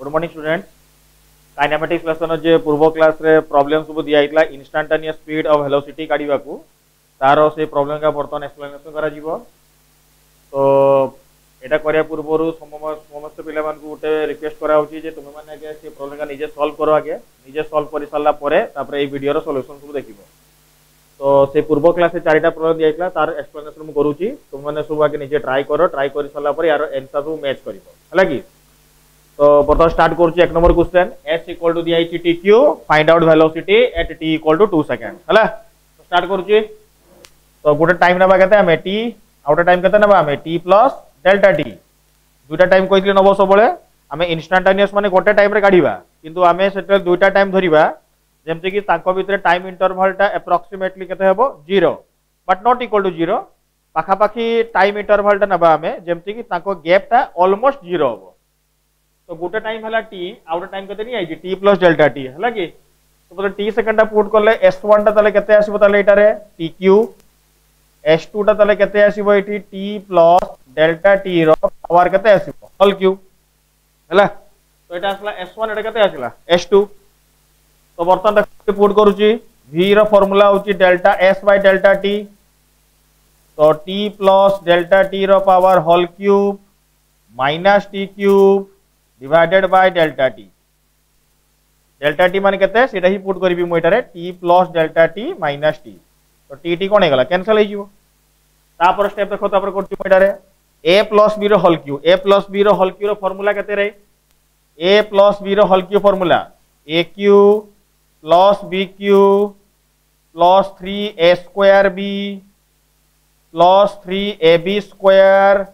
Good morning student. Kinematics lesson जे पूर्व class रे प्रॉब्लम सब दिया इतला इंस्टेंटेनियस स्पीड और वेलोसिटी काढिबा को तारो से प्रॉब्लम का बर्तन एक्सप्लेनेशन करा जीवो। तो एटा करिया पूर्वरु समस्त पिला मान को उठे रिक्वेस्ट करा होची जे तुमे माने के से प्रॉब्लम का निजे सॉल्व करो, आगे निजे सॉल्व करि साला परे तापर ए वीडियो रो सॉल्यूशन सब देखिबो। तो से पूर्व क्लास से चारिटा प्रॉब्लम दिया इतला तार एक्सप्लेनेशन मु करूची, तुम माने सब आगे निजे ट्राई करो, ट्राई करि साला परे यार आंसर सब मैच करिवो हला की। तो प्रथम स्टार्ट करूची एक number question s equal to दिया t q, find out velocity at t equal to 2 second हला। तो स्टार्ट करूची। तो गोटे टाइम नबा केते हमें t, आउटे टाइम केते नबा हमें t प्लस डेल्टा t। दुटा टाइम कइतले नबो सबले हमें इंस्टेंटेनियस माने गोटे टाइम रे काढीबा, किंतु हमें सेटल दुटा टाइम धरिबा जेमते कि ताको भितरे टाइम इंटरवल टा अप्रोक्सीमेटली केते हेबो 0 बट नॉट इक्वल टू 0। पाखा पाखी टाइम इंटरवल टा नबा हमें जेमते कि ताको गैप टा ऑलमोस्ट 0 होबो। तो गोटे टाइम हला t, आउटे टाइम केते नि आइजी t प्लस डेल्टा t हला की। तो बोले t सेकंड टा पुट करले s1 टा तले केते आसीबो तले एटा रे tq, s2 टा तले केते आसीबो एठी t प्लस डेल्टा t रो पावर केते आसीबो होल q हला। तो एटा आसला s1, एटा केते आसिला s2। तो बर्तन तक पुट करूची v रो फार्मूला होची delta s by delta t। तो t प्लस डेल्टा t रो power whole cube minus t cube divided by delta t। Delta t माने केते सेटा ही पुट करबी मु एटारे t plus delta t minus t। तो t t कोन हेगला कैंसिल हे जीवो। तापर स्टेप देखो, तापर करती मु एटारे a प्लस b रो whole cube, a plus b रो होल क्यूब रो फार्मूला केते रे a प्लस b रो whole cube formula a cube plus b cube plus 3a square b plus 3ab square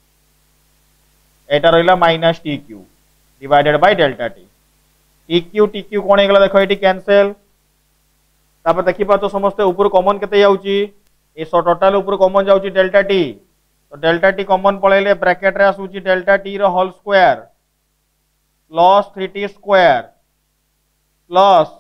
एटा रहिला minus t cube divided by delta t। t cube कोन हेगला देखो एटी कैंसिल। तापर देखिबा तो समस्त ऊपर कॉमन केते जाउची, ए सो टोटल ऊपर कॉमन जाउची डेल्टा t। तो डेल्टा t कॉमन पळेले ब्रैकेट रे आसुची डेल्टा t रो whole square plus 3t square plus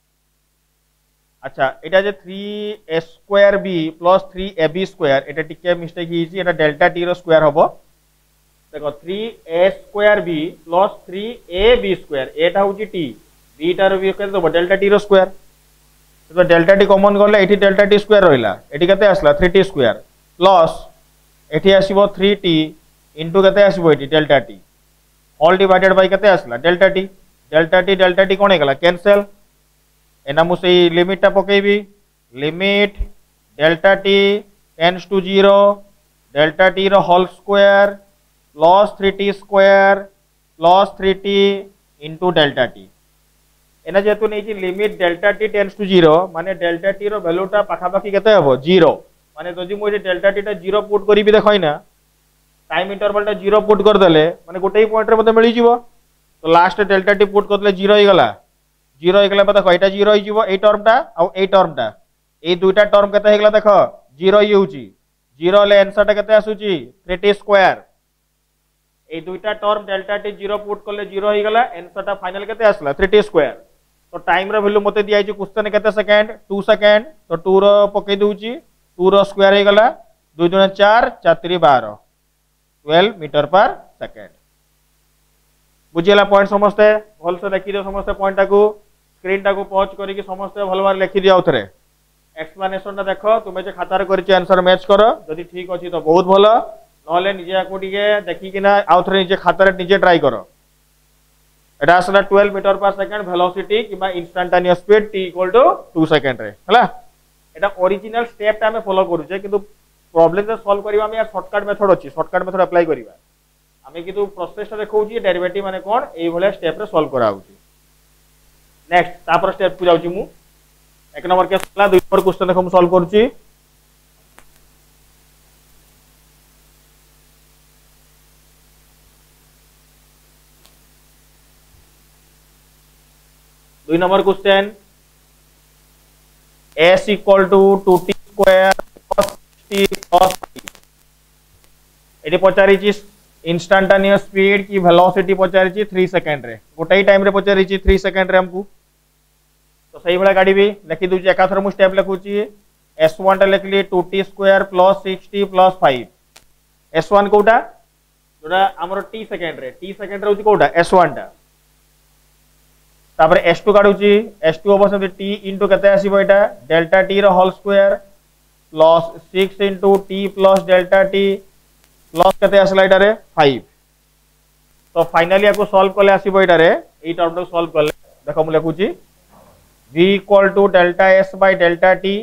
अच्छा एटा जे 3a square b plus 3ab square एटा टिके मिस्टेक हिची, एटा डेल्टा t रो स्क्वायर होबो। देखो 3a square b plus 3ab square एटा होची t, b टार b केते दबो डेल्टा t रो स्क्वायर। तो डेल्टा t कॉमन करले एठी डेल्टा t स्क्वायर रहिला, एठी केते आसला 3t स्क्वायर प्लस एठी आसीबो 3t इनटू केते आसीबो एठी delta t all divided by केते आसला डेल्टा t। डेल्टा t कोन हेगला कैंसिल। एना मु सेही लिमिट टा पकेबी, limit delta t tends to 0 delta t रो whole square plus 3t square plus 3t into delta t। एना जेतु नै कि limit delta t tends to 0 माने डेल्टा t रो वैल्यू टा पाखा पाखी केते हबो 0। माने जदि मु डेल्टा t टा 0 पुट करिबि देखैना टाइम इंटरवल टा 0 पुट कर देले माने गोटे ही पॉइंट रे मते मिली जीवो। तो लास्ट डेल्टा t पुट करले 0 हो गला, 0 हो गला पता कयटा 0 हो जीवो ए टर्म टा आ ए टर्म टा, ए दुईटा टर्म केते हेगला देखो 0 ही होची। 0 ले आंसर टा केते आसुची 3t स्क्वायर। ए दुईटा टर्म डेल्टा t 0 पुट करले 0 हो गला, आंसर टा फाइनल केते आसला 3t स्क्वायर। तो टाइम रो वैल्यू मते दिया छि क्वेश्चन केते सेकंड 2 सेकंड। तो 2 रो पके दूची 2 रो स्क्वायर हो गला 2 गुणा 4 4 3 12 12 मीटर पर सेकंड। बुझिला पॉइंट समस्ते भल से देखि दियो, समस्ते पॉइंट टाको स्क्रीन टाको पॉज करी कि समस्ते भल बार लिखि दियो। उथरे एक्सप्लेनेशन टा देखो, तुमे जे खाता रे करिछि आंसर मैच करो, जदि ठीक अछि तो बहुत भलो, नले निजे आको टिके देखि किना आउथरे निजे खाता रे निजे ट्राई करो। एटा असला 12 मीटर पर सेकंड वेलोसिटी किबा instantaneous speed t equal to 2 second रे हला। एटा ओरिजिनल स्टेप टा हमें फॉलो करू छे, किंतु प्रॉब्लम से सॉल्व करिवा में शॉर्टकट मेथड अछि, शॉर्टकट मेथड अप्लाई करिवा हमें, किंतु प्रोसेस टा देखौ छी डेरिवेटिव माने कोन एई भले स्टेप रे सॉल्व करा होची। नेक्स्ट तापर स्टेप को जाउची मु एक नंबर केस ला 2 नंबर क्वेश्चन देखो मु सॉल्व करूची। दुई number question s equal to 2t square plus t plus 5 एटी पचारी छि इंस्टेंटेनियस स्पीड की वेलोसिटी पचारी छि 3 सेकंड रे, गोटे ही टाइम रे पचारी छि 3 सेकंड रे हमकु। तो सही भला गाड़ी भी लिखि दूची, एकाथर मु स्टेप लिखुची s1 टा लिखली 2t square plus 6t plus 5। s1 Kota जोटा हमर t सेकंड रे होची कोटा s1 टा तापर s2 काढुची s2 हम से t इंटू केते आसीबो एटा डेल्टा t रो whole square plus 6 into t plus delta t plus केते आसला एटा रे 5। तो फाइनली याको सॉल्व करले आसीबो एटा रे एई टर्म को सॉल्व करले देखो मु लिखुची v equal to delta s by delta t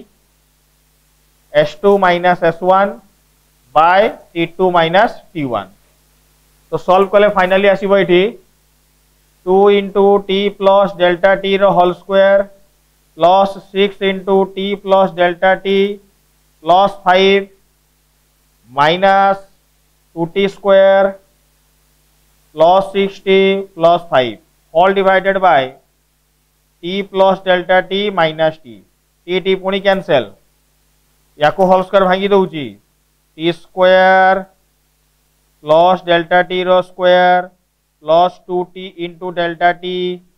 s2 minus s1 by t2 minus t1। तो सॉल्व करले फाइनली आसीबो एठी 2 into t plus delta t रो whole square plus 6 into t plus delta t plus 5 minus 2t square plus 6t plus 5 all divided by t plus delta t minus t t पुणी cancel याको whole square भांगी दउची t square plus delta t रो square plus 2t into delta t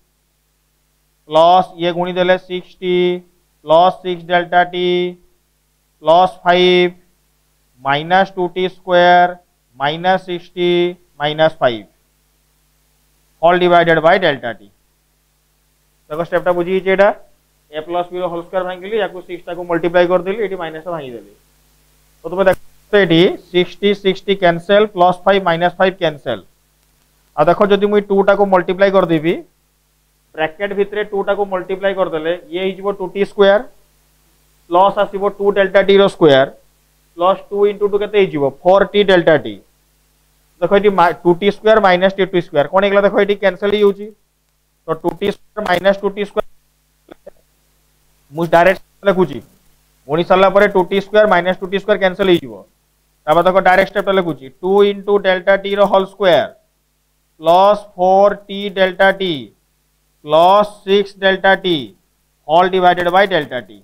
plus ये गुणी देले 6t plus 6 delta t plus 5 minus 2t square minus 6t minus 5 all divided by delta t. देखो स्टेपटा बुझी एटा a प्लस b रो whole square भांगिली याको 6 टा को मल्टीप्लाई कर देली एटी माइनस टा भांगी देली। तो तुम देखो एटी 60 कैंसिल प्लस 5 माइनस 5 कैंसिल आ देखो जदि मुई 2 टा को मल्टीप्लाई कर देबी ब्रैकेट भितरे 2 टा को मल्टीप्लाई कर देले ये हिजबो 2t स्क्वायर प्लस आसीबो 2 डेल्टा t रो स्क्वायर प्लस 2 इंटू 2 केते हिजबो 4t डेल्टा t। देखो एटी 2t square minus t2 square कोन एकला देखो एटी कैंसिल ही होची तो 2t square minus 2t square मु डायरेक्ट लिखुची गुणी सरला परे 2t square minus 2t square cancel हिजबो ताबा देखो डायरेक्ट स्टेप लिखुची 2 इंटू डेल्टा t रो whole square plus 4t delta t plus 6 delta t all divided by delta t।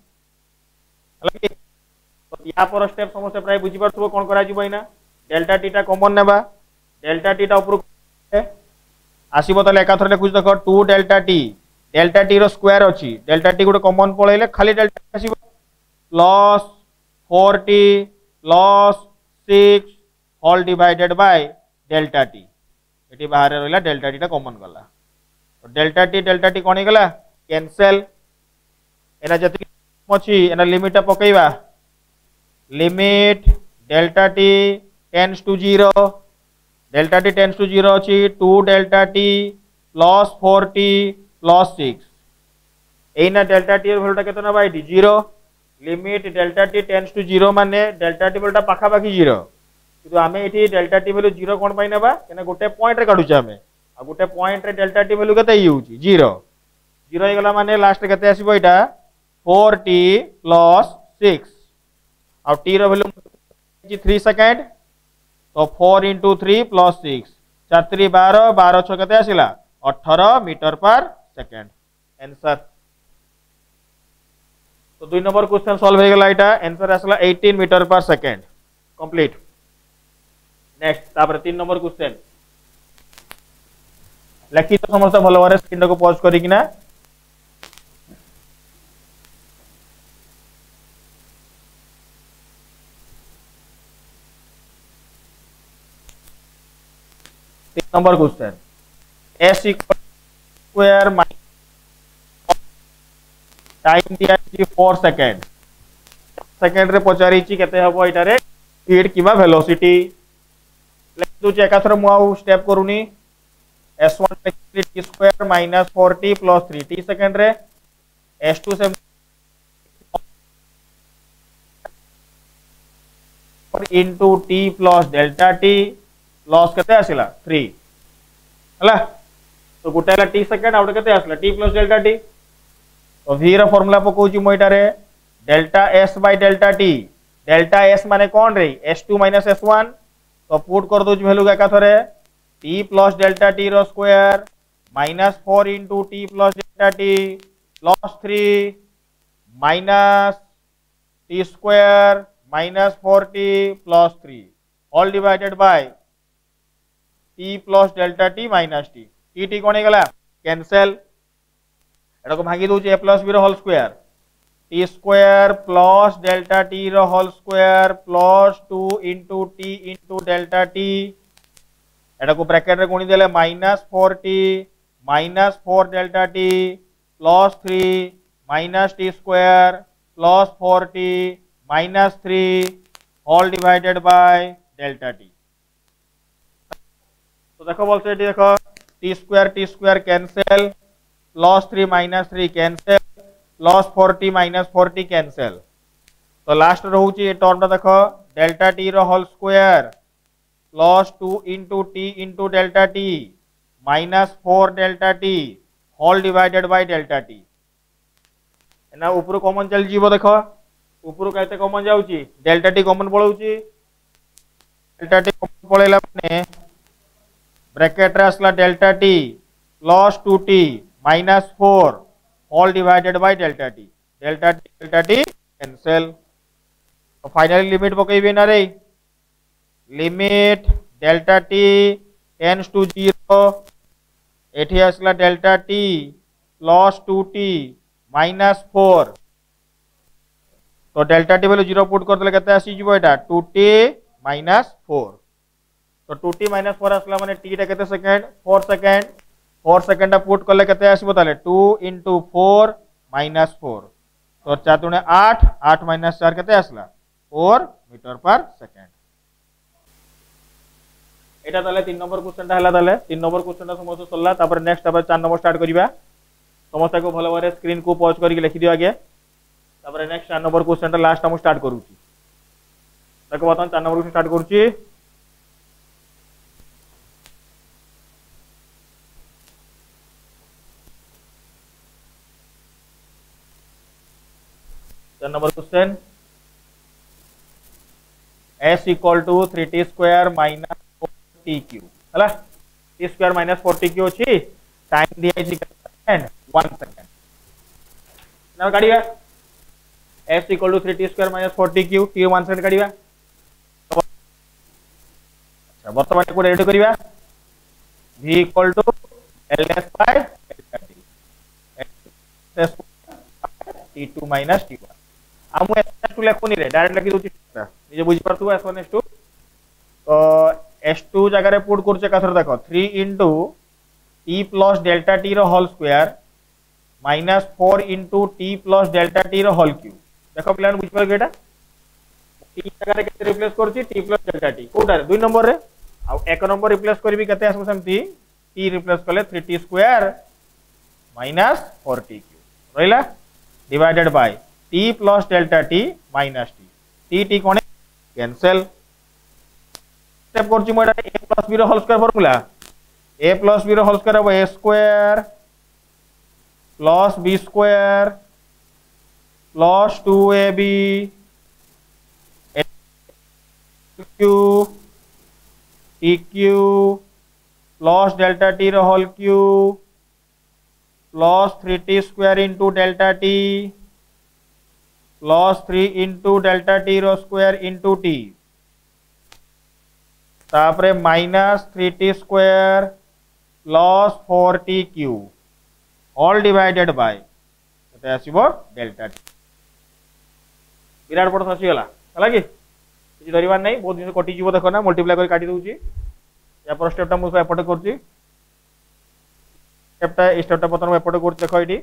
तो या पर स्टेप समस्त प्राय बुझी परथबो कोन करा जिवो इना डेल्टा t टा कॉमन नेबा डेल्टा t टा ऊपर आसीबो तले एकाथर लेखुच देखो 2 डेल्टा t रो स्क्वायर अछि डेल्टा t गुटे कॉमन पळैले खाली डेल्टा आसीबो plus 4t plus 6 all divided by delta t एटी बाहर रहला डेल्टा टी टा कॉमन गला तो डेल्टा टी कोन गला कैंसिल एना जति अछि एना लिमिट पकैबा limit delta t tends to 0 delta t tends to 0 अछि 2 delta t plus 4t plus 6 एना डेल्टा टी वैल्यूटा केतना by 0 limit delta t tends to 0 माने डेल्टा टी वैल्यूटा पाखा पाखी 0 किंतु आमे एठी डेल्टा टी वैल्यू 0 कोन पाइ नेबा केना गोटे पॉइंट रे काढुचे आमे आ गोटे पॉइंट रे डेल्टा टी वैल्यू केते होउची 0 0 गला माने लास्ट केते आसीबो एटा 4t प्लस 6 आ t रो वैल्यू 3 सेकंड तो 4 इंटू 3 प्लस 6 4 3 12 12 6 केते आसिला 18 मीटर पर सेकंड आंसर। तो 2 नंबर क्वेश्चन सॉल्व हो गला एटा आंसर आसला 18 metre per second complete. Next तापर 3 नंबर क्वेश्चन लेखि तो समस्त भलो भारे स्क्रीन को पॉज करी किना number question s equal square minus time दिया 4 सेकंड सेकंड रे पचारी ची केते हबो एटा रे स्पीड किबा वेलोसिटी लेखुचे एकाथर मु आउ स्टेप करूनी s1 t square minus 4t plus 3t second रे s2 से into t plus delta t plus केते आसिला 3 हला तो गोटेला t सेकंड आउट केते आसिला t प्लस डेल्टा t तो v रो फार्मूला पकोची मो एटा रे delta s by delta t delta s माने कोन रे s2 माइनस s1 तो पुट कर दो वैल्यू का थरे t प्लस डेल्टा t रो square minus 4 into t plus delta t plus 3 minus t square minus 4t plus 3 all divided by t plus delta t minus t t कोन गला cancel एटा को भागी दउची a प्लस b रो whole square t square plus delta t रो whole square plus 2 into t into delta t एटा को ब्रैकेट रे गुणी देले minus 4t minus 4 delta t plus 3 minus t square plus 4t minus 3 whole divided by delta t. तो देखो बोलते देखो t square cancel plus 3 minus 3 cancel plus 4t minus 4t cancel. तो लास्ट रोचे ये टर्म देखो डेल्टा टी रो whole square plus 2 into t into delta t minus 4 delta t whole divided by delta t. ना ऊपर common चल जीवो देखो ऊपर केते कॉमन जाउची डेल्टा टी कॉमन पळौची डेल्टा टी कॉमन पळैला माने ब्रैकेट रे असला delta t plus 2t minus 4 whole divided by delta t cancel. तो फाइनली लिमिट पकईबे ना रे limit delta t tends to 0 एठी असला delta t plus 2t minus 4 तो डेल्टा टी वैल्यू 0 पुट कर देले केते आसी जिवो एटा 2t माइनस 4। तो 2t माइनस 4 असला माने t टा केते सेकंड 4 सेकंड पुट करले केते आसीबो ताले 2 into 4 माइनस 4 तो 4 दुणे 8 8 माइनस 4 केते आसला 4 मीटर पर सेकंड। एटा ताले 3 नंबर क्वेश्चन ता हला ताले 3 नंबर क्वेश्चन ता समस्त सल्ला तापर नेक्स्ट तापर 4 नंबर स्टार्ट करिबा। समस्त को भलो भाबरे स्क्रीन को पॉज करके लिखि दियो आगे तापर नेक्स्ट 4 नंबर क्वेश्चन ता लास्ट हम स्टार्ट करूची। देखो बतन 4 नंबर क्वेश्चन स्टार्ट करूची। Number question s equal to 3t square minus 4t cube हला t square minus 4t cube अछि टाइम दिया अछि सेकंड 1 सेकंड ना काढिबा s equal to 3t square minus 4t cube t 1 second काढिबा। अच्छा वर्तमान को रेडी करिबा v equal to ls by delta t t2 minus t1 हम s2 लेखुनी रे डायरेक्ट लिखि दोची निजे बुझी परथु s1 s2 तो s2 जगह रे पुट करछे कथर देखो 3 into t plus delta t रो whole square minus 4 into t plus delta t रो होल क्यूब। देखो प्लान बुझी पर गेटा t जगह रे केते रिप्लेस करछि t plus delta t Kota रे 2 नंबर रे आ 1 नंबर रिप्लेस करबी केते आसबो सेमती t रिप्लेस करले 3t square minus 4t cube रहिला divided by t plus delta t minus t कोने कैंसिल स्टेप करछि मोडा a plus b रो whole square formula a plus b रो whole square a square plus b square plus 2ab q tq plus delta t रो whole cube plus 3t square into delta t plus 3 into delta t रो square into t तापरे minus 3t square plus 4t cube all divided by केते आसीबो delta T. Virat बड़ आसी गला हला कि किछि डरिबार नै बहुत दिन कटि जीवो देखो ना मल्टीप्लाई कर काटी दोउची या पर स्टेपटा मु एपट करची स्टेपटा पतन एपट कर देखो एटी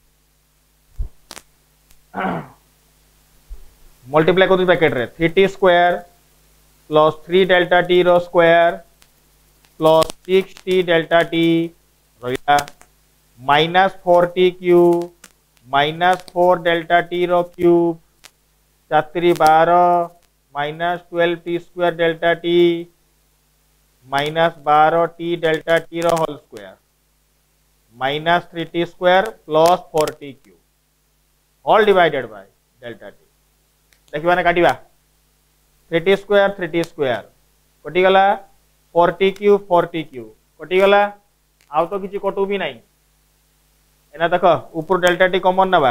मल्टीप्लाई कर ब्रैकेट रे 3t square plus 3 delta t रो square plus 6t delta t रहिला minus 4t cube minus 4 delta t रो cube 4 12 minus 12t square delta t minus 12t delta t रो whole square minus 3t square plus 4t cube all divided by delta t. देखिबा ना काटिबा 3t square कटि गला 4t cube कटि गला आउ तो किछि कटु भी नाही एना देखो ऊपर डेल्टा टी कॉमन नबा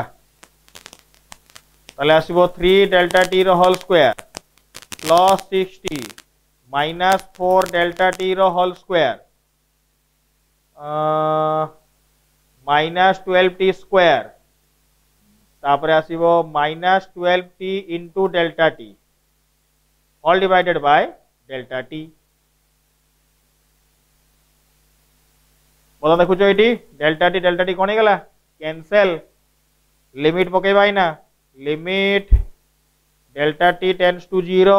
ताले आसीबो 3 डेल्टा टी रो whole square plus 6t minus 4 delta t रो whole square minus 12t square तापरे आसीबो minus 12t into delta t all divided by delta t पता देखुच ये डेल्टा टी कौन गला कैंसल लिमिट पकेबा ना limit delta t tends to 0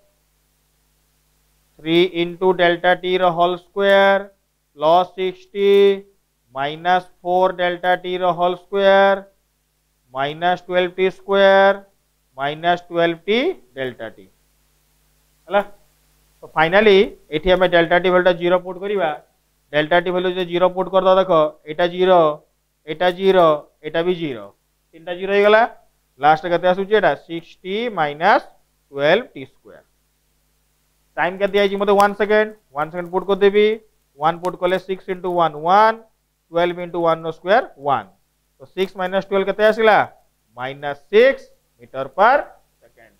3 into delta t रो whole square plus 60 minus 4 delta t रो whole square minus 12 t square minus 12 t delta t है। तो फाइनाली एठी हमें डेल्टा टी वैल्यू 0 पुट करिवा डेल्टा टी वैल्यू जो 0 put कर दो देखो एटा 0 एटा 0 एटा भी 0 तीनटा 0 हो गला लास्ट केते आसुची एटा 60 माइनस 12 टी स्क्वायर टाइम केते आइची मते 1 सेकंड पुट कर देबी 1 पुट करले 6 into 1 1 12 into 1 नो स्क्वायर 1 तो 6 minus 12 केते आसिला -6 मीटर पर सेकंड।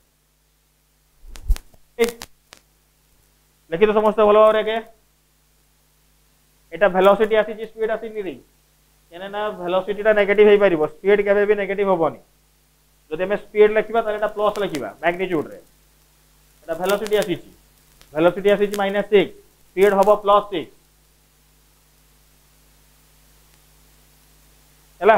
लिखि तो समस्त भलो रे के एटा वेलोसिटी आसी स्पीड आसी नि रे केने ना वेलोसिटी ता नेगेटिव हे परिबो स्पीड केबे भी नेगेटिव होबोनी जदि हम स्पीड लिखिबा ताले एटा प्लस लिखिबा मैग्नीट्यूड रे एटा वेलोसिटी आसी -6 स्पीड होबो +6 हैला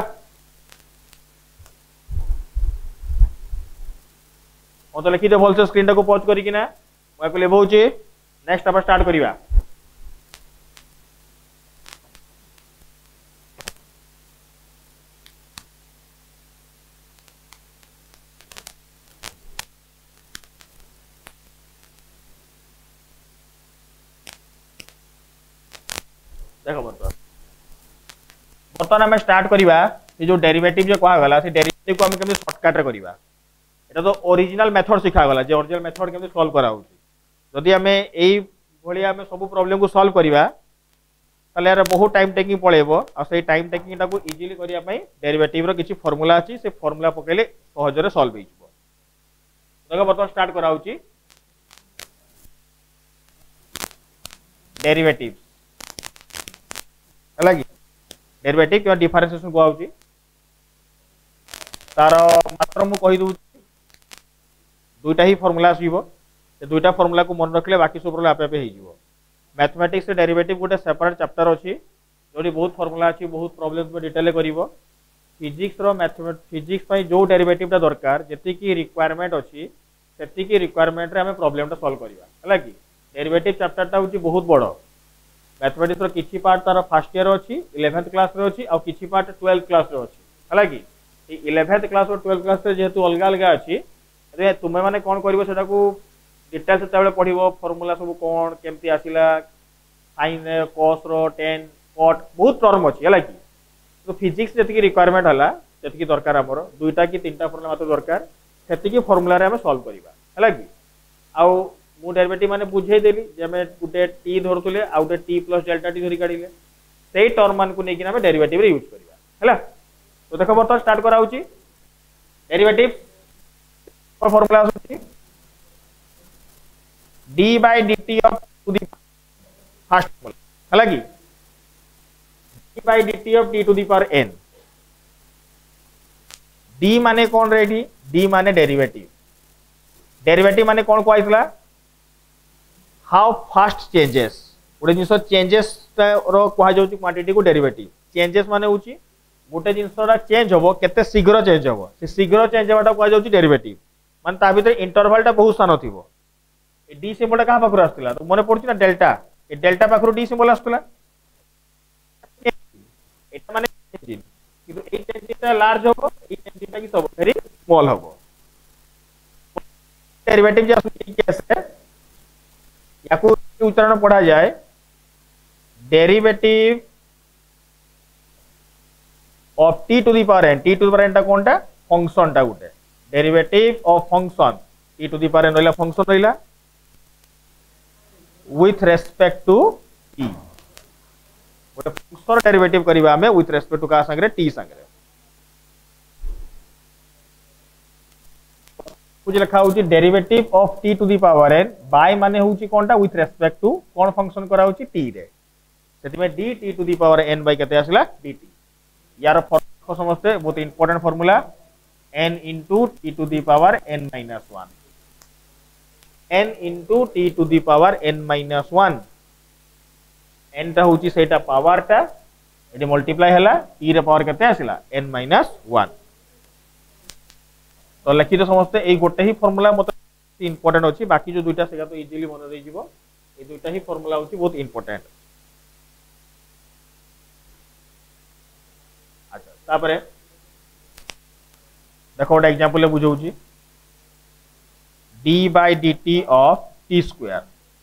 ओ तो लिखि दे भल से स्क्रीन टा को पॉज करी कि ना मैं को लेबोची नेक्स्ट आप स्टार्ट करिवा देखो बर्तमान आम स्टार्ट करवा जो डेरिवेटिव जो कहा गला से डेरिवेटिव को हम केमि शॉर्टकट रे करवा एटा तो ओरिजिनल मेथड सिखा गला जे ओरिजिनल मेथड केमि सॉल्व करा होची जदि हमें एई भलिया हमें सब प्रॉब्लम को सॉल्व करवा ताले यार बहुत टाइम टेकिंग पळेबो आ से टाइम टेकिंग टा को इजीली करिया पई डेरिवेटिव रो किछि फार्मूला अछि से फार्मूला पकेले सहज रे सॉल्व होइछबो देखो बर्तमान स्टार्ट करा होची डेरिवेटिव अलग डेरिवेटिव कि डिफरेंशिएशन को आउची तार मात्र मु कहि दउ दुईटा ही फार्मूला आसीबो से दुईटा फार्मूला को मन रखले बाकी सब आपे आपे हे जिवो मैथमेटिक्स डेरिवेटिव गोटे सेपरेट चैप्टर अछि जोडी बहुत फार्मूला अछि बहुत प्रॉब्लम्स में डिटेल करिवो फिजिक्स रो मैथमेटिक्स फिजिक्स पई जो डेरिवेटिव ता दरकार जति की रिक्वायरमेंट अछि सेति की रिक्वायरमेंट रे हमें प्रॉब्लम ता सॉल्व करिवा हला की डेरिवेटिव चैप्टर ता होची बहुत बड़ो मैथमेटिक्स रो किछि पार्ट तार फर्स्ट ईयर अछि 11th क्लास रे अछि आ किछि पार्ट 12th क्लास रे अछि हला की ए 11th क्लास और 12th क्लास रे जेतु अलगा अलगा अछि रे तुमे माने कोन करिवो सेटा को डिटेल्स तबले पढिबो फार्मूला सब कोन केमती आसिला sin cos रो tan cot बहुत टर्म अछि हला की तो फिजिक्स जति की रिक्वायरमेंट हला जति की दरकार हमरो दुईटा की तीनटा फार्मूला मात्र दरकार सेति की फार्मूला रे हम सॉल्व करिवा हला की आ मु डेरिवेटिव माने बुझे देली जे हम गुटे t धरतुले आ गुटे t प्लस डेल्टा t धरि काढिले सेही टर्म मान को नै कि हम डेरिवेटिव रे यूज करिवा हला तो देखो बर्तमान स्टार्ट करा होची डेरिवेटिव और फार्मूला होची d by dt of to the first formula हला की d by dt of t to the power n d माने कोन रेडी d माने डेरिवेटिव माने कोन को आइसला हाउ फास्ट चेंजेस गोटे जिंस चेंजेस रो कहा जाउची क्वांटिटी को डेरिवेटिव चेंजेस माने होची गोटे जिंसरा चेंज होबो केते शीघ्र चेंज होबो से शीघ्र चेंज होबाटा कहा जाउची डेरिवेटिव माने ता भीतर इंटरवल टा बहुत सान थिबो ए डी सिंबल कहा पाखर आस्तला तो मने पड़छि ना डेल्टा ए डेल्टा पाखर डी सिंबल आस्तला एटा माने चेंज किंतु ए चेंजटा लार्ज होबो ए चेंजटा की सब वेरी स्मॉल होबो डेरिवेटिव जे आसुची कैसे याकू उच्चारण पढ़ा जाए derivative of t to the power n t to the power n टा कोनटा फंक्शन टा गुटे derivative of function t to the power n रहला फंक्शन रहला with respect to t गोटे फंक्शन डेरिवेटिव करबा हमें with respect to का संगे t संगे कुछ लिखा होची derivative of t to the power n by माने होची कोनटा with respect to कोन फंक्शन करा होची t रे सेति में dt to the power n by केते आसला dt यार फॉर्मूला समझते बहुत important formula n into t to the power n minus 1 n into t to the power n minus 1 n टा होची सेटा पावर टा ये मल्टीप्लाई है टी रे पावर केते आसिला n -1 तो लिखि तो समस्ते ए गोटे ही फॉर्मूला मत इंपोर्टेंट अछि बाकी जो दुईटा सेगा तो इजीली मन रही जीवो ए दुईटा ही फॉर्मूला होछि बहुत इंपोर्टेंट अच्छा तापरे देखो गोटे एग्जांपल बुझौछि d/dt ऑफ t स्क्वायर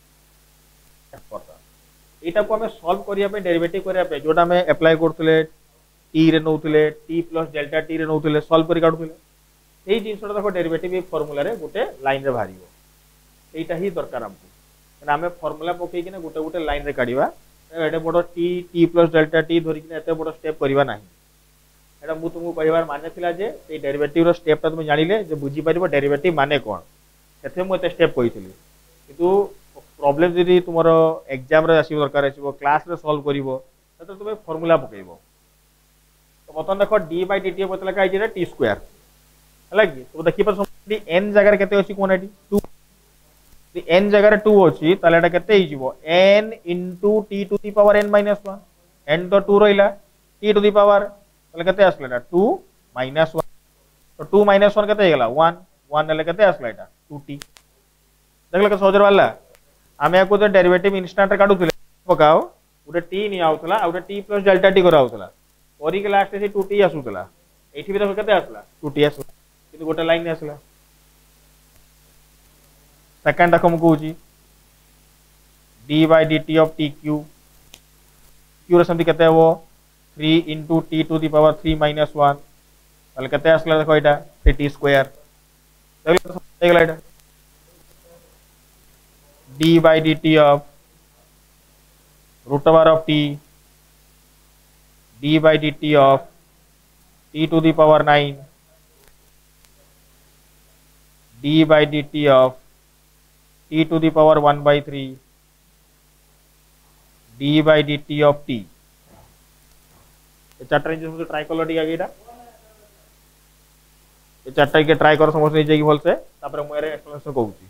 एटा को हमें सॉल्व करिया पे डेरिवेटिव करिया पे जोटा हमें अप्लाई करथले t रे नउथले t प्लस डेल्टा t रे नउथले सॉल्व करि काढुथले एई जिंसटा देखो डेरिवेटिव फार्मूला रे गोटे लाइन रे बाहरिबो एटा ही दरकार हमको कना हमें फार्मूला पकई किना गोटे गोटे लाइन रे काढिबा एटे बडो t प्लस डेल्टा t धरि किना एते बडो स्टेप करिबा नाही एटा मु तुमको कहिबार माने थिला जे ए डेरिवेटिव रो स्टेप ता तुम जानिले जे बुझी परिबो डेरिवेटिव माने कोन सेथे मु एते स्टेप कहिथिली किंतु प्रॉब्लम जदि तुमरो एग्जाम रे आसी दरकार आसीबो क्लास रे सॉल्व करिवो त तुमे फार्मूला पकइबो तो बतन देखो d/dt बतला काई जे t स्क्वायर हला कि तो देखि पर n जगह रे केते अछि कोन एटी 2 दी n जगह रे 2 अछि ताले एटा केते हि जिवो n * t to the power n - 1 n तो 2 रहिला t टू द पावर ताले केते आसला 2 - 1 तो 2 - 1 केते हेगला 1 1 ले केते आसला एटा 2t देखला के सोजर वाला आमे को तो डेरिवेटिव इंस्टेंट रे काढुथले पकाओ उडे t नि आउथला आ उडे t प्लस डेल्टा t करा आउथला ओरी के लास्ट से 2t आसुथला एठी भी देखो केते आसला 2t आसला किंतु गोटे लाइन आसला सेकंड देखो मु कहूची d/dt of t q q रे समथि केते हो 3 * t टू द पावर 3 - 1 तले केते आसला देखो एटा 3t स्क्वायर देखला देखला एटा d/dt of root over of t d/dt of t to the power 9 d/dt of t to the power 1/3 d/dt of t ये चार्ट रेंज से ट्राई कर दिया गया ये चार्ट के ट्राई कर समझ नहीं जाएगी बोलते तापर मु एरे एक्सप्लेनेशन कहूची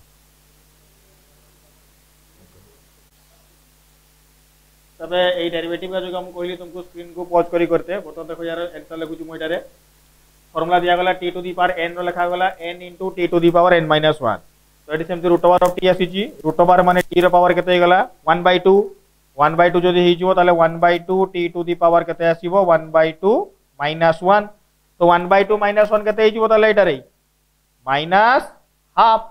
तबे ए डेरिवेटिव का जो हम कहली तुमको स्क्रीन को पॉज करी करते बता देखो यार आंसर लिखु छु मोइटारे फार्मूला दिया गला t to the power n रो लिखा गला n * t to the power n - 1 तो एटी सेमति रूट ओवर ऑफ t आसी रूट ओवर माने t रो पावर केते गला 1/2 1/2 जदि हि जिवो ताले 1/2 t टू द पावर केते आसीबो 1/2 - 1 तो 1/2 - 1 केते हि जिवो ताले एटा रे माइनस हाफ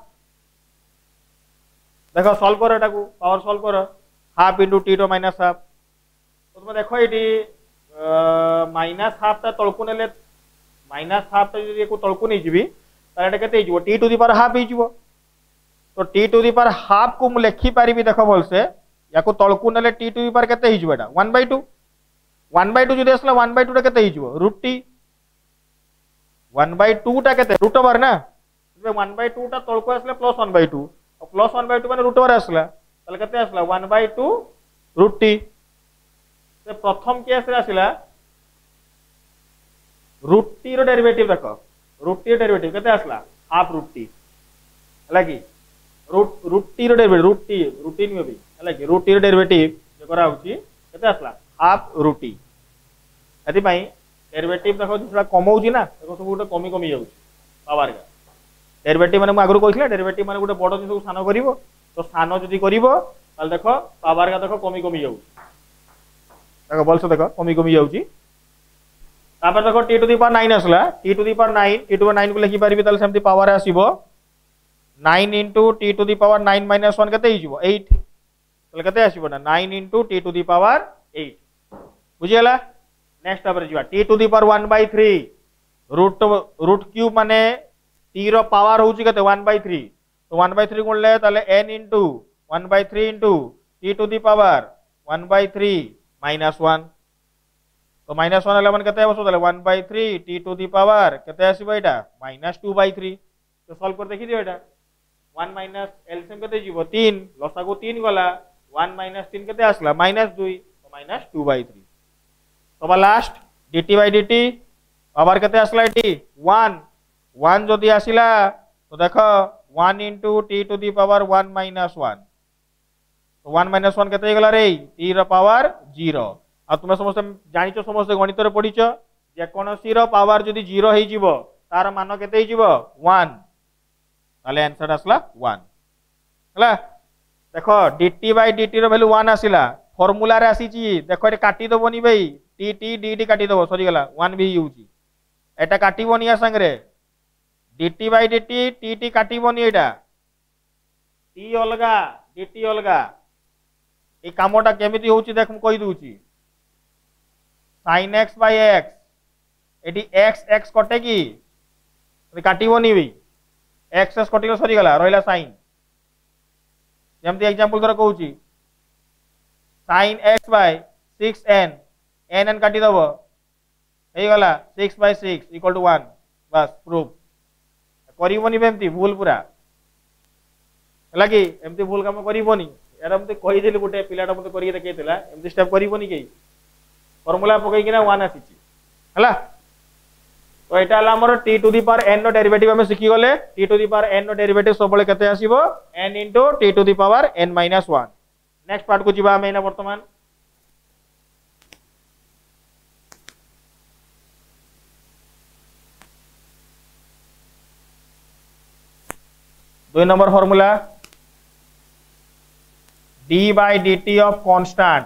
देखो सॉल्व करो एटा को पावर सॉल्व करो half into t to minus half तो तुम देखो ये माइनस हाफ ता तलकु नेले माइनस हाफ जो को तलकु नहीं जीवी ताले केते हिजो t to the power half हिजो तो t to the power half को मु लिखि पारिबी देखो बोल से या को तलकु नेले टी टू द पावर केते हिजो एटा 1/2 1/2 जो देसला 1/2 टा केते हिजो रूट टी 1/2 टा केते रूट ओवर ना 1/2 टा तलकु आसले प्लस 1/2 और प्लस 1/2 माने रूट ओवर आसला ताले केते आसला 1/2 रूट टी से प्रथम केस रे आसला रूट टी रो डेरिवेटिव देखो रूट टी रो डेरिवेटिव केते आसला हाफ रूट टी हला कि रूट टी रो डेरिवेटिव रूट टी में भी हला कि रूट टी रो डेरिवेटिव जे करा होची केते आसला हाफ रूट टी एति पई डेरिवेटिव देखो थोड़ा कम होची ना देखो सब गोटे कमी कमी जाउची पावर का डेरिवेटिव माने मु आगु कहिसला डेरिवेटिव माने गोटे बड़ जिंस को सानो करिवो तो सानो जदि करिवो ताल देखो पावर का देखो कमी कमी जाउची देखो बोलसो देखो कमी कमी जाउची तापर देखो t टू द पावर 9 आसला t to the power 9 t to the power 9 को लिखि पारिबी ताल सेमति पावर आसीबो 9 * t टू द पावर 9 - 1 केते हिजो 8 ताल केते आसीबो ना 9 * t टू द पावर 8 बुझियला नेक्स्ट तापर जिवा t to the power 1/3 root cube माने t रो पावर होउची केते 1/3 तो 1/3 गुणले ताले n * 1/3 * t to the power 1/3 - 1 तो -1 11 केते आबो ताले 1/3 t टू द पावर केते आसीबो एटा -2/3 तो सॉल्व कर देखि दियो एटा 1 - एलसीएम केते जीवो 3 लसागु 3 गला 1 - 3 केते आसला -2 तो -2/3 तो बा लास्ट dt/dt पावर केते आसला एटी 1 1 जदि आसिला तो देखो 1 * t टू द पावर 1 - 1 तो 1 - 1 केते गला रे t रो पावर 0 आ तुम समस्त जानिच समस्त गणित रे पढ़िच जेकोसी पावर जदि 0 हो जीवो तार मान केते हो जीवो 1 ताले आंसर आसला 1 हला देखो dt बाय dt रो वैल्यू 1 आसिला फार्मूला रे आसी छी देखो ए काटी दबोनी भाई t t dt काटी दबो सरी गला 1 भी यूजी एटा काटीबोनी या संग रे dt bye dt t t काटीबोनी एटा t अलगा dt अलगा ए कामटा केमिति होउची देख म कहि दूची sin x by x एटी x x कटे की काटीबोनी भी x x कटिलो सरी गला रहला sin जेमति एग्जांपल धर कहूची sin x by 6n n काटी दबो हे गला 6 by 6 इक्वल टू 1 बस प्रूफ करिवोनी बेमति भूल पूरा हला कि एमति भूल काम करिवोनी यार मते कहि देली गुटे पिलाटा मते करि देखेतला एमति स्टेप करिवोनी के फार्मूला पकई किना 1 आसीची हला तो एटा हला हमर t to the power n नो डेरिवेटिव हम सिखि गले t to the power n नो डेरिवेटिव सबले केते आसीबो n t to the power n - 1 next part को जीवा मेना वर्तमान दो number formula d by dt of constant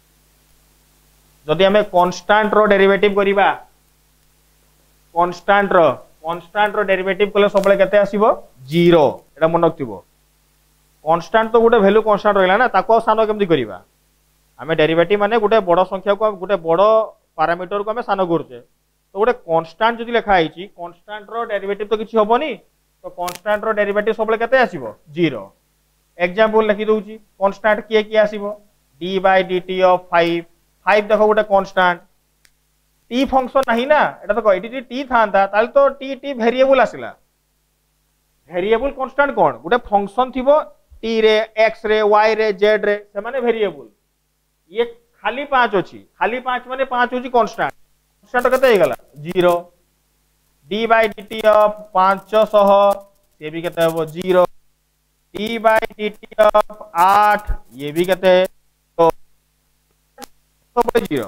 जदि हमें कांस्टेंट रो डेरिवेटिव करिबा कांस्टेंट रो डेरिवेटिव कले सबले केते आसीबो 0 एटा मन रखथिबो कांस्टेंट तो गुटे वैल्यू कांस्टेंट रहला ना ताको सानो केमति करिबा हमें डेरिवेटिव माने गुटे बड़ संख्या को गुटे बड़ पैरामीटर को हमें सानो करछे तो गुटे कांस्टेंट जदि लिखा आइची कांस्टेंट रो डेरिवेटिव तो किछि होबोनी तो कांस्टेंट रो डेरिवेटिव सबले केते आसीबो 0 एग्जांपल लिखि दोउची कांस्टेंट किए किए आसीबो d by dt ऑफ 5 देखो गोटे कांस्टेंट t फंक्शन नहीं ना एटा तो एटी t थांता ताल तो t वेरिएबल आसिला वेरिएबल कांस्टेंट कोन गोटे फंक्शन थिबो t रे x रे y रे z रे से माने वेरिएबल ये खाली 5 अछि खाली 5 माने 5 होची कांस्टेंट कांस्टेंट कते हे गला 0 d by dt ऑफ 500 से भी कहते हैं वो 0 d by dt ऑफ 8 ये भी कहते हैं तो 0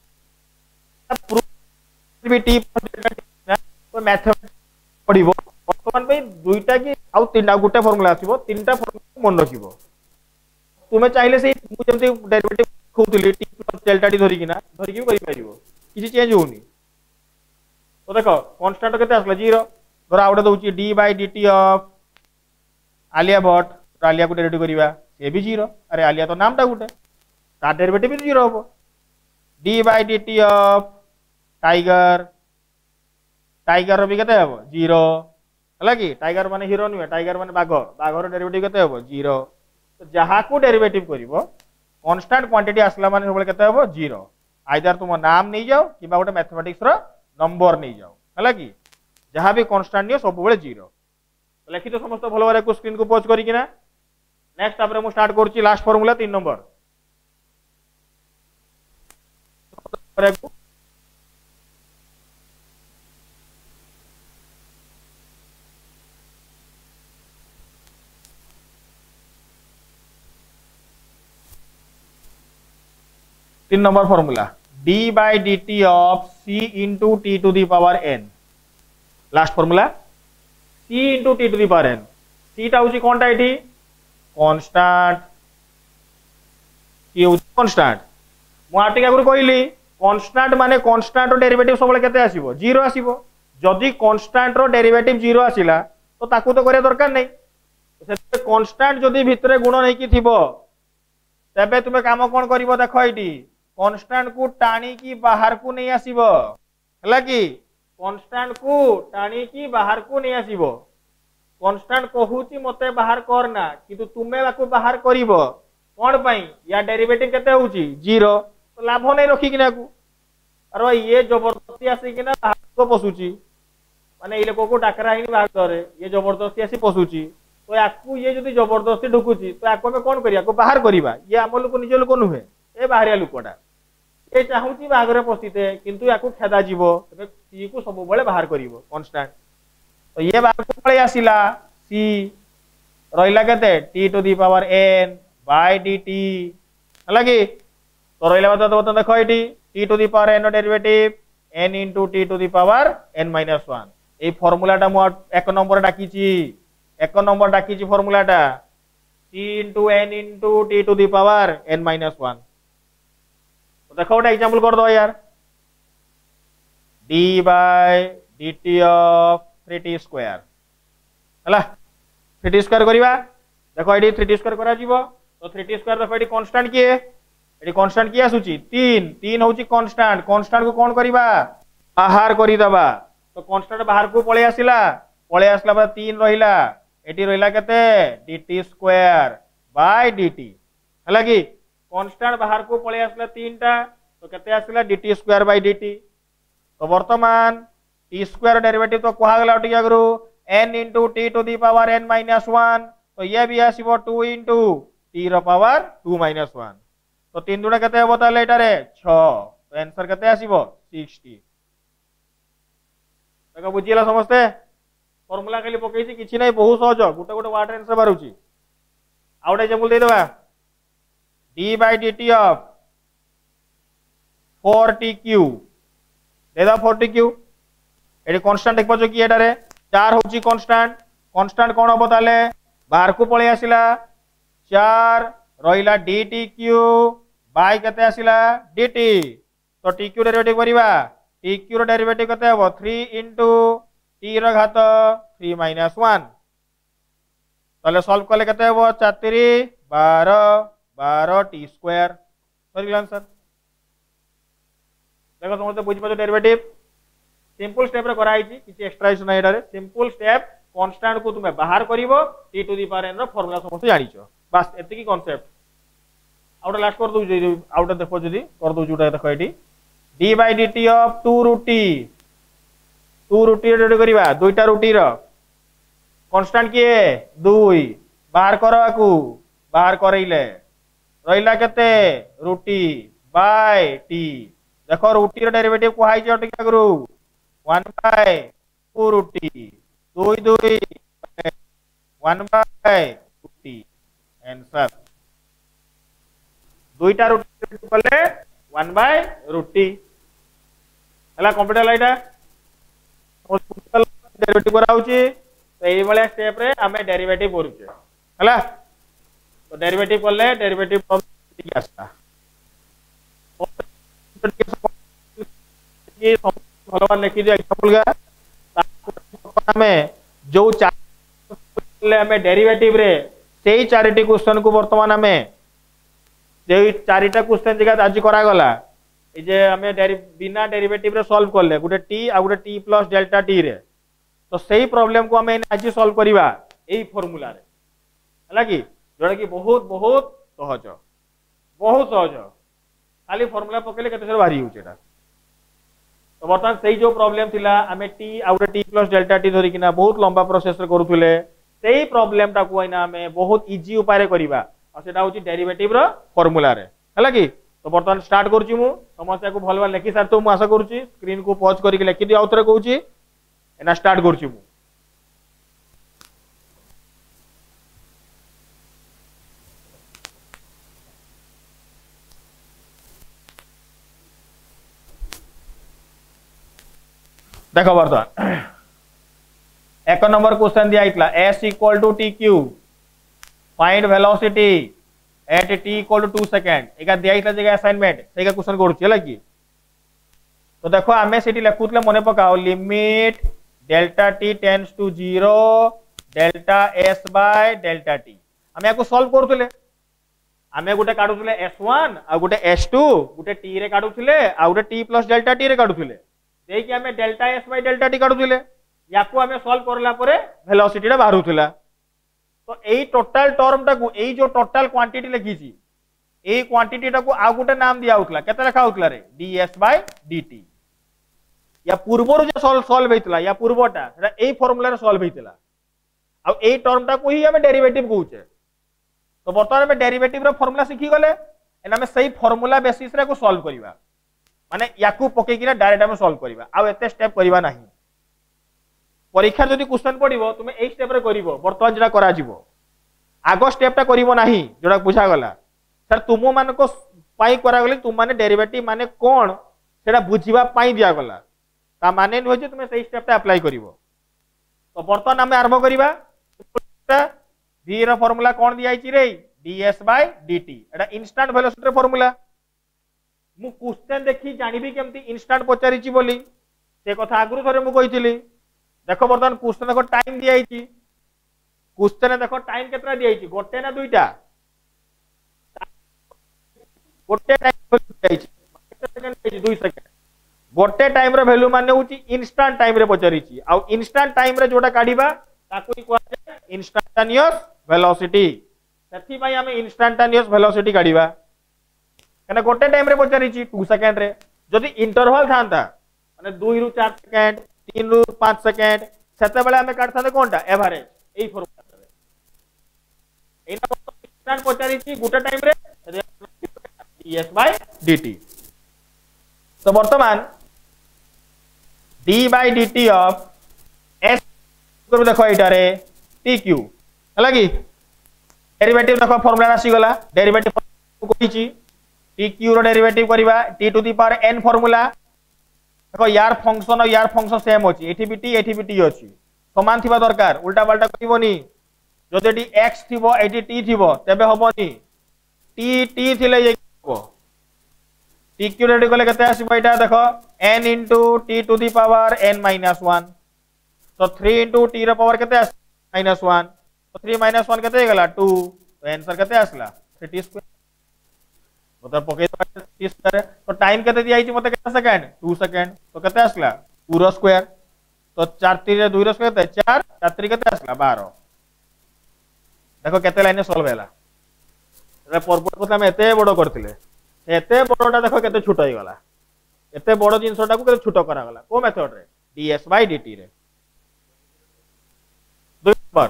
भी t तो मैथमेटिक्स पढ़िबो वर्तमान पे दुईटा की आउ तीनटा गुटे फार्मूला आसीबो तीनटा फार्मूला मन रखिबो तुमे चाहिले से मु जेमते डेरिवेटिव खोउतली t + डेल्टा t धरि किना धरि कि करि परिबो किछि चेंज होउनी तो देखो कांस्टेंट केते आसला 0 धर आउडे दउची d by dt of Alia Bhatt Alia को डेरिवेटिव करिवा ए भी 0 अरे आलिया तो नामटा गुटे ता डेरिवेटिव भी 0 होबो d by dt of Tiger Tiger भी केते होबो 0 हला कि टाइगर माने हीरो नुए टाइगर माने बाघ बाघर डेरिवेटिव केते होबो 0 तो जहा को डेरिवेटिव करिवो कांस्टेंट क्वांटिटी आसला माने सबले केते होबो 0 आइदर तुम नाम नहीं जाओ किबा गोटे मैथमेटिक्स रो नंबर नहीं जाओ हला कि जहा भी कांस्टेंट नियो सब बेले 0 तो लिखि तो समस्त भलो बारे को स्क्रीन को पॉज करी किना नेक्स्ट आपरे मु स्टार्ट करछि लास्ट फार्मूला 3 नंबर तीन number formula d by dt of c into t to the power n last formula c into t to the power n c टा होची कोनटा एठी कांस्टेंट की होची कांस्टेंट मु आटिका गुरु कहली कांस्टेंट माने कांस्टेंट रो डेरिवेटिव सबले केते आसीबो 0 आसीबो जदी कांस्टेंट रो डेरिवेटिव 0 आसिला तो ताकू तो करे दरकार नै से कांस्टेंट जदी भितरे गुण नै की थिबो तबे तुमे काम कोन करिवो देखो एठी कांस्टेंट को टाणी की बाहर को नहीं आसीबो हला कि कांस्टेंट को टाणी की बाहर को नहीं आसीबो कांस्टेंट कहूची मते बाहर करना किंतु तुमे बाकू बाहर करिवो कोन पई या डेरिवेटिव केते होची 0 तो लाभ नहीं रखी किना को अरे ये जबरदस्ती आसी किना बाहर को पसुची माने ई लोक को डाकरा हिनी बाहर करे ये जबरदस्ती आसी पसुची तो याकू ये जदी जबरदस्ती ढुकुची तो याकू में कोन करिया को बाहर करिवा ये हम लोक निज लोक नुहे ए बाहरिया लोकटा ए चाहूची बागरे पस्थिते किंतु याकू खेदा जीवो तबे सी को सब बेले बाहर करिवो कांस्टेंट तो ये बाहर को पळे आसिला सी रहिला केते t to the power n by dt हला कि तो रहा बर्तमान देख ये t to the power n derivative n into t to the power n minus one ये फर्मूलाटा मुझे एक नंबर डाकी फर्मूलाटा t into n into t to the power n minus one. तो देखो गोटे एग्जांपल कर दो यार d by dt of 3t square हला 3t स्क्वायर करबा देखो ये 3t स्क्वायर करा जीवो तो 3t स्क्वायर देखो ये कांस्टेंट किए ये कांस्टेंट किए आसुची 3 3 होची कांस्टेंट कांस्टेंट को कोन करबा बाहर करी दबा तो कांस्टेंट बाहर को पळे आसिला पर 3 रहिला एटी रहिला केते dt स्क्वायर बाय dt हला कि कांस्टेंट बाहर को पळे आसिला 3 टा तो केते आसिला dt स्क्वायर बाय dt। तो वर्तमान टी स्क्वायर डेरिवेटिव तो कहा गला टिके आगरु n into t to the power n minus one तो ये भी आसीबो 2 इंटू टी रो पावर 2 माइनस वन तो 3 दुना केते हबो ताले एटारे 6 तो आंसर केते आसीबो 60। देखो बुझिला समझते फार्मूला खाली पकेइछि किछि नै बहुत सहज गुटे गुटे वाटर आंसर बारुछि आउटे एग्जांपल दे देबा d by dt of 4tq दे दा 4tq एडी कांस्टेंट देख पाछो कि एटारे 4 होची कांस्टेंट कांस्टेंट कोन हबो ताले बाहर को पळे आसिला 4 रहिला dtq बाय केते आसिला dt तो tq डेरिवेटिव करिवा tq रो डेरिवेटिव केते हबो 3 इंटू t रो घात 3 माइनस 1 ताले सॉल्व करले केते हबो 4 3 12 t स्क्वायर सॉरी आंसर। देखो समझते बुझ पाछो डेरिवेटिव सिंपल स्टेप रे कराई छी किछि एक्स्ट्रा इशू नै एटारे सिंपल स्टेप कांस्टेंट को तुमे बाहर करिवो t to the power n रो फार्मूला समस्त जानिछो बस एति की कांसेप्ट आउट लास्ट कर दउ जे आउट देखो जदी कर दउ जुटा देखो एटी d by dt of 2 root t ready करिवा दुईटा रूट रो कांस्टेंट किए 2 बाहर करवाकू बाहर करैले रहिला केते रूट t बाय t देखो रूट रो डेरिवेटिव को हाई जे टिका करू 1 by 2 root t 2 2 1 by 2 t answer दुईटा रूट कले 1 बाय रूट t हला कंप्यूटर लाइटा डेरिवेटिव कराउची तो एई वाला स्टेप रे हमें डेरिवेटिव करूचे हला तो डेरिवेटिव करले डेरिवेटिव प्रॉब्लम आस्ता ये भगवान लिखि दिया एग्जांपल का हमें जो हमें डेरिवेटिव रे सेही चारिटी क्वेश्चन को वर्तमान हमें जे चारिटा क्वेश्चन जगह आज करा गला ए जे हमें बिना डेरिवेटिव रे सॉल्व करले गुटे t आ गुटे t प्लस डेल्टा t रे तो सेही प्रॉब्लम को हमें आज सॉल्व करिवा एही फार्मूला रे हला कि जोड़ा कि बहुत सहज खाली फार्मूला पकेले केते सर भारी होउछ एटा। तो बर्तमान सही जो प्रॉब्लम थिला हमें t आउटे t प्लस डेल्टा t धरि किना बहुत लंबा प्रोसेस रे करूथुले सेही प्रॉब्लम टा को आइना हमें बहुत इजी उपाय रे करिवा आ सेटा होची डेरिवेटिव रो फार्मूला रे हला कि। तो बर्तमान स्टार्ट करछि मु समस्या को भलवा लेखि सार तो मु आशा करूछि स्क्रीन को पॉज करि के लेखि दिया उतरे कहूछि एना स्टार्ट करछि मु। देखो बर्तमान एक नंबर क्वेश्चन दिया इतला s equal to t q find velocity at t equal to 2 second एका दिया इतला जगह असाइनमेंट सेका क्वेश्चन करूची हला की। तो देखो आमे सेठी लेखुतले मने पकाओ limit delta t tends to 0 delta s by delta t आमे याको सॉल्व करथले आमे गुटे काढुथले s1 आ गुटे s2 गुटे t रे काढुथले आ गुटे t प्लस डेल्टा t रे काढुथले देई कि हमें delta s by delta t काढुथले याको हमें सॉल्व करला परे वेलोसिटी रे बाहरुथला। तो एई टोटल टर्म टा को एई जो टोटल क्वांटिटी लिखिची एई क्वांटिटी टा को आ गुटे नाम दिया होतला केते लिखा होतला रे ds बाय dt या पूर्वरो जे सॉल्व हेतला या पूर्वटा सेटा एई फार्मूला रे सॉल्व हेतला आ एई टर्म टा को ही हमें डेरिवेटिव कहूचे। तो बर्तमान में डेरिवेटिव रो फार्मूला सिखि गले एना में सही फार्मूला बेसिस रे को सॉल्व करबा माने याकू पके किना डायरेक्ट हम सॉल्व करबा आ एते स्टेप करबा नाही। परीक्षा जदि क्वेश्चन पडिबो तुमे एई स्टेप रे करिवो बर्तमान जेटा करा जिवो आगो स्टेप टा करिवो नाही जोडा बुझा गला सर तुमो मान को पाई करा गले तुम माने डेरिवेटिव माने कोन सेटा बुझिबा पाई दिया गला ता माने न हो जे तुमे सही स्टेपटा अप्लाई करिवो। तो बर्तमान आम आरंभ करिबा v रो फार्मूला कोन दिया छि रे ds बाय dt एटा इंस्टेंट वेलोसिटी रो फार्मूला। मु क्वेश्चन देखि जानिबी केमती इंस्टेंट पचारि छि बोली से कथा आगरु थरे मु कहिथिली। देखो बर्तमान क्वेश्चन देखो टाइम दिया छि क्वेश्चन देखो टाइम केतरा दिया छि गोटे ना दुईटा गोटे टाइम दिया छि सेकंड दिया छि 2 सेकंड गोटे टाइम रे वैल्यू माने होची इंस्टेंट टाइम रे पचारि छि आ इंस्टेंट टाइम रे जोटा काढिबा ताकू कोआ जाय इंस्टेंटेनियस वेलोसिटी। सेथि भाई हमें इंस्टेंटेनियस वेलोसिटी काढिबा कने गोटे टाइम रे पचारि छि 2 सेकंड रे जदि इंटरवल थांता माने 2 रु 4 सेकंड 3 रु 5 सेकंड सेते बेले हमें काढथाते कोनटा एवरेज एई फॉर्मूला रे एना इंस्टेंट पचारि छि गोटे टाइम रे ds by dt। तो वर्तमान d by dt of s को देखो एटा रे tq हला कि डेरिवेटिव देखो फार्मूला आसी गला डेरिवेटिव को कहि छि tq रो डेरिवेटिव करबा t to the power n formula देखो यार फंक्शन सेम अछि एठी भी t अछि समान थिबा दरकार उल्टा पाल्टा करिवोनी जदि एटी x थिबो एटी t थिबो तबे होबोनी t थिले tq रेडी कले केते आसीबो एटा देखो n into t to the power n minus 1 तो 3 into t रो पावर केते minus 1 तो 3 minus 1 केते गेला 2 तो आंसर केते आसला 3t स्क्वायर मतलब पके t स्क्वायर तो टाइम केते दिया आइछि मते केते सेकंड 2 सेकंड तो केते आसला 2 रो स्क्वायर तो 4 3 रे 2 रो स्क्वायर केते 4 4 3 केते आसला 12 देखो केते लाइन सॉल्व हैला रे पर्पट को हम एते बडो करथिले एते बडोटा देखो केते छोट होई गला एते बडो जिंसटा को केते छोट करा गला को मेथड रे ds by dt रे 2 पर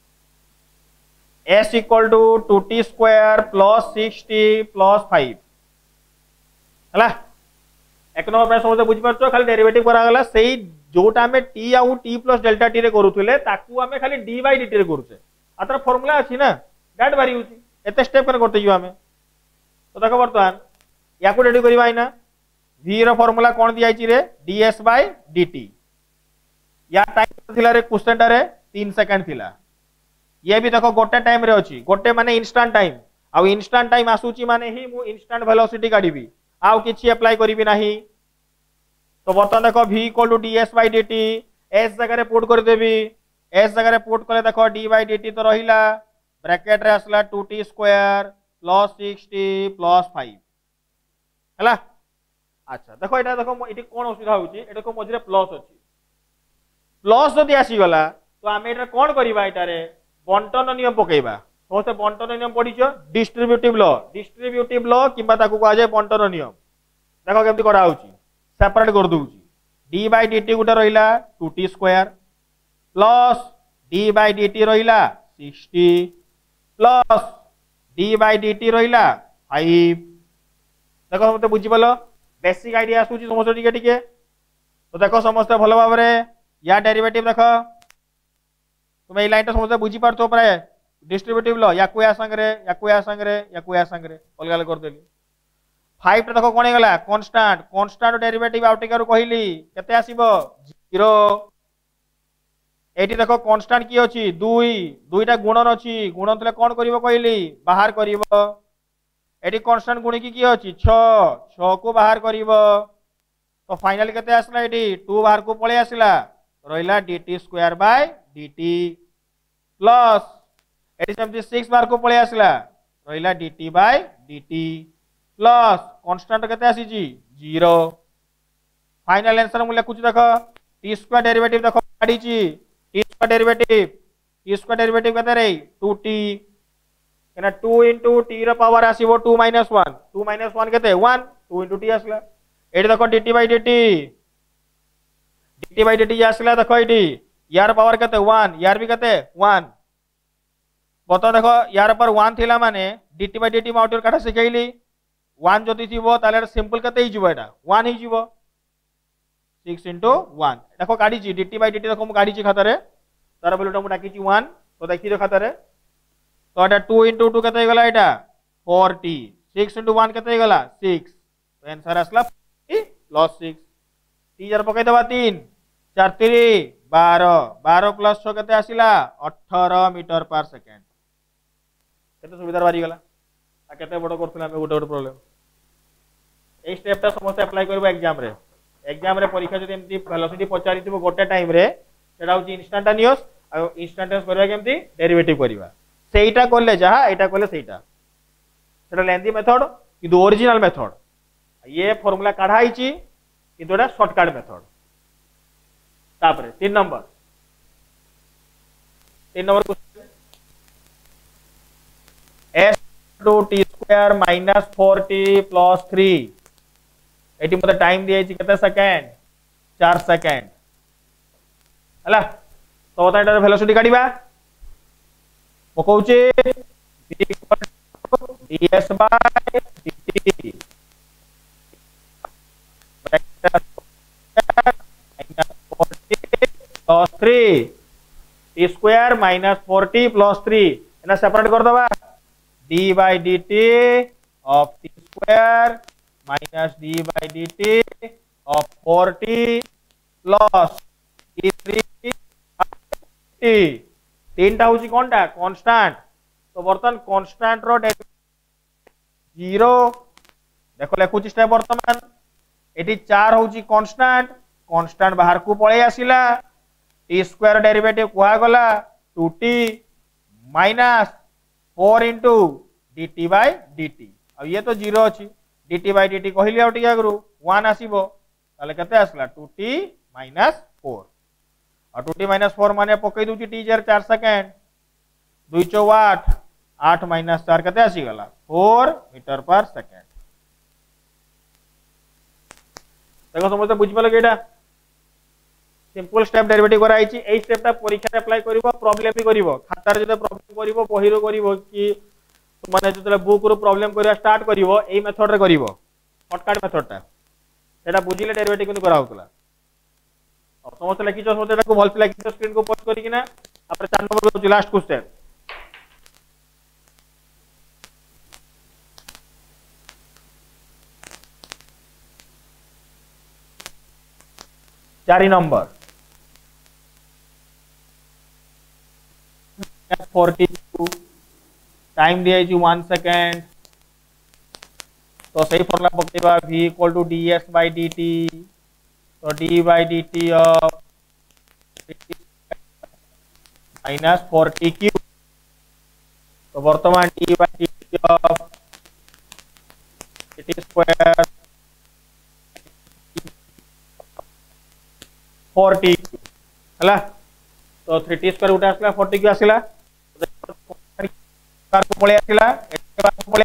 s equal to 2t square plus 6t plus 5 हला एक नंबर पे समझ बुझ परछो खाली डेरिवेटिव करा गला सेही जोटा में t आ t plus delta t रे करूथिले ताकू हमें खाली d by dt रे करूछे आतर फार्मूला अछि ना दैट बारी होची एते स्टेप कर करते जो हमें तो देखो बर्तमान या को रेडी करबा इना v रो फार्मूला कोन दिया छि रे ds by dt या टाइम थिला रे क्वेश्चन रे 3 सेकंड थिला ये भी देखो गोटे टाइम रे अछि गोटे माने इंस्टेंट टाइम आ इंस्टेंट टाइम आसुची माने ही मु इंस्टेंट वेलोसिटी काढीबी आ किछि अप्लाई करिबी नाही। तो बर्तमान देखो v ds by dt s जगह रे पुट कर देबी s जगह रे पुट करे देखो d by dt तो रहिला ब्रैकेट रे आसला 2t square plus 6t plus 5 हला। अच्छा देखो एटा देखो इटी कोन असुविधा होची एटा को मझरे प्लस अछि प्लस जदि आसी गला तो हम एटा कोन करिबा एटा रे बंटन नियम पकेइबा तो से बंटन नियम पडिचो डिस्ट्रीब्यूटिव लॉ किबा ताकू को आजे बंटन नियम देखो केमति करा होची सेपरेट कर दूची d by dt गुटा रहिला 2t square plus d by dt रहिला 6t plus d by dt रहिला 5 देखो मते बुझी पलो बेसिक आईडिया आसुची समस्त टिके टिके तो देखो समस्त भलो भाव रे या डेरिवेटिव देखो तुम ए लाइन तो समस्त बुझी पारतो प्राय डिस्ट्रीब्यूटिव लॉ या को या संगरे या को या संगरे या को या संगरे अलग कर देली 5 टा देखो कोन गला कांस्टेंट डेरिवेटिव आउटिकर कहिली केते आसीबो 0 एटी देखो कांस्टेंट की अछि 2 दुईटा गुणन अछि गुणन तले कोन करिवो कहिली बाहर करिवो एटी कांस्टेंट गुणी की अछि 6 को बाहर करिवो तो फाइनल केते आसला एटी 2 बाहर को पळे आसला रहिला dt square by dt plus एटी सेमती 6 बाहर को पळे आसला रहिला dt bye dt plus constant केते आसी जी 0 फाइनल आंसर मु लिखुची देखो t स्क्वायर डेरिवेटिव देखो काडी छी t स्क्वायर डेरिवेटिव केते रे 2t एना 2 into t रो पावर आसीबो 2 minus 1 2 minus 1 केते 1 2 into t आसला एडी देखो dt by dt आसला देखो एडी यार पावर केते 1 यार भी केते 1 बता देखो यार पर 1 थिला माने dt by dt माउटर काटा सिखैली 1 जदि थिबो ताले सिंपल केते हिजिबो एटा 1 हिजिबो 6 into 1 देखो गाडी जी dt by dt देखो मु गाडी जी खाता रे तार वैल्यूटा मु डाकी छी 1 तो देखि दे खाता रे तो एटा 2 into 2 केते गला एटा 4t 6 into 1 केते गला 6 तो आंसर आसला प्लस 6 टीचर पकई दबा 3 4 3 12 12 प्लस 6 केते आसिला 18 मीटर पर सेकंड केते सुविधा बारी गला आ केते बड़ करथला हम गोटे गोटे प्रॉब्लम ए स्टेप ता समस्त अप्लाई करबो एग्जाम रे परीक्षा जदि एमती वेलोसिटी पचारि थिबो गोटे टाइम रे सेटा होची इंस्टैंटेनियस आ इंस्टैंटेनियस करबा केमती डेरिवेटिव करबा सेटा करले जहा एटा करले सेटा सेटा लेंथी मेथड किंतु ओरिजिनल मेथड ये फार्मूला काढा आइची किंतु एटा शॉर्टकट मेथड तापरे 3 number question s to t square minus 4t plus 3 एटी मते टाइम दिया छि केते सेकंड 4 सेकंड हला तो एटार वेलोसिटी काढिबा पकोउचे ds by dt plus 3 t square minus 4t plus 3 एना सेपरेट कर दबा d by dt of t square minus d by dt of 4t plus t3 t तीनटा होची कोनटा कांस्टेंट तो बर्तन कांस्टेंट रो डेरिवेटिव 0 देखो लेखुची स्टेप वर्तमान एटी 4 होची कांस्टेंट कांस्टेंट बाहर को पळे आसिला t स्क्वायर डेरिवेटिव कुआ गला 2t minus 4 into dt by dt अब ये तो 0 अछि dt by dt कहली आ टिया गुरु 1 आसीबो ताले केते आसला 2t माइनस 4 और 2t माइनस 4 माने पकई दूची टीचर 4 सेकंड 2 चौ 8 8 माइनस 4 केते आसी गला 4 मीटर पर सेकंड देखो समझते बुझ पालो केटा सिंपल स्टेप डेरिवेटिव करा आइची एई स्टेपटा परीक्षा रे अप्लाई करिवो प्रॉब्लम भी करिवो खातार जते प्रॉब्लम करिवो बहिरो करिवो कि माने जते बुक रो प्रॉब्लम करिया स्टार्ट करिवो एई मेथड रे करिवो शॉर्टकट मेथडटा सेटा बुझिले डेरिवेटिव किनु करा होतला अब समस्त लिखि छ समस्त को भलसे लिखि स्क्रीन को पोस्ट करी किना après 4 नंबर को लास्ट क्वेश्चन चारि नंबर 42 टाइम दिया 1 सेकंड तो सही फॉर्मूला पकेबा v equal to ds by dt तो d by dt of minus 40 cube तो वर्तमान d by dt of t square 40 हला तो 3t स्क्वायर उठा आसला 40 क्यू आसला कार को पळे आसला एके बार को पळे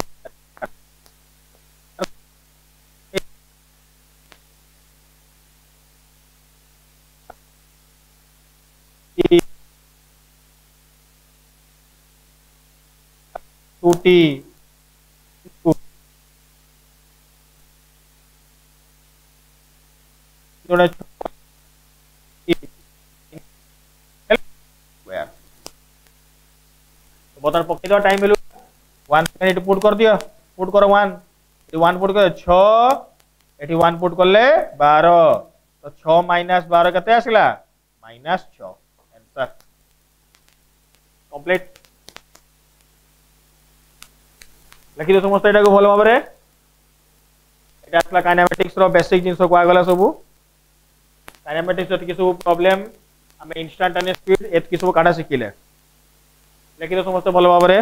टूटी जोड़े तो बतन पक्की दो टाइम वैल्यू 1 सेकंड पुट कर दियो पुट करो 1 एटी 1 पुट कर 6 एटी 1 पुट करले 12 तो 6 माइनस 12 केते आसिला माइनस 6 आंसर कंप्लीट लिखि दो समस्त एटा को भलो भाबरे एटा आसला काइनेमेटिक्स रो बेसिक जिंस को आगला सबु काइनेमेटिक्स जति किछु प्रॉब्लम हमें इंस्टेंटेनियस स्पीड एत किछु काढा सिखिले लिखि दो समस्त भलो भाबरे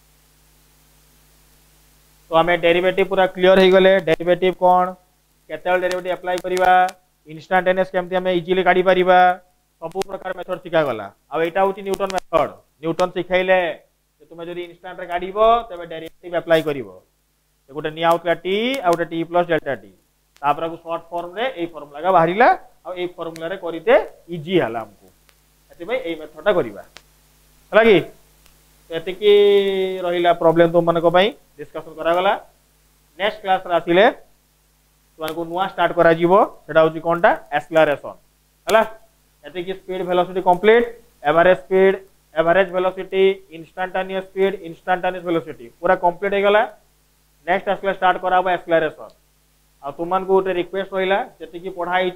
तो हमें डेरिवेटिव पूरा क्लियर हो गले डेरिवेटिव कोन केतेल डेरिवेटिव अप्लाई करिवा इंस्टेंटेनियस केमति हमें इजीली काढी परिबा सब प्रकार मेथड सिखा गला अब एटा होची न्यूटन मेथड न्यूटन सिखाइले जे तुमे जदी इंस्टेंट रे काढीबो तबे डेरिवेटिव अप्लाई करिवो तो गोटे निया होतला t आ गोटे t प्लस डेल्टा t तापर को शॉर्ट फॉर्म रे ए फार्मूला का बाहरिला आ ए फार्मूला रे करिते इजी हला हमको एते भाई ए मेथडटा करिवा हला की तो एते की रहिला प्रॉब्लम तुम मन को भाई डिस्कशन करा गला नेक्स्ट क्लास रे आसिले तुम को नुवा स्टार्ट करा जीवो सेटा होची कोनटा एक्सेलरेशन हला एते की speed velocity complete average speed average velocity instantaneous speed instantaneous velocity पूरा कंप्लीट हो गला नेक्स्ट आसले स्टार्ट करा एक्सेलरेशन आ तुम को गोटे रिक्वेस्ट रहा जी पढ़ाई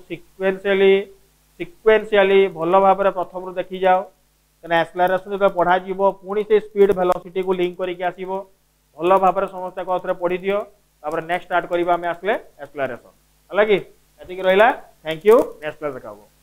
सिक्वेन्शियली भल भाव प्रथम देखी जाओ कहीं एक्सेलरेशन जो पढ़ा पुणी से स्पीड वेलोसिटी को लिंक करके आसो भल भाव समस्त को पढ़ी दियो नेक्स्ट स्टार्ट करवा आसले एक्सेलरेशन है कि रहा। Thank you. नेक्स्ट क्लास देखा।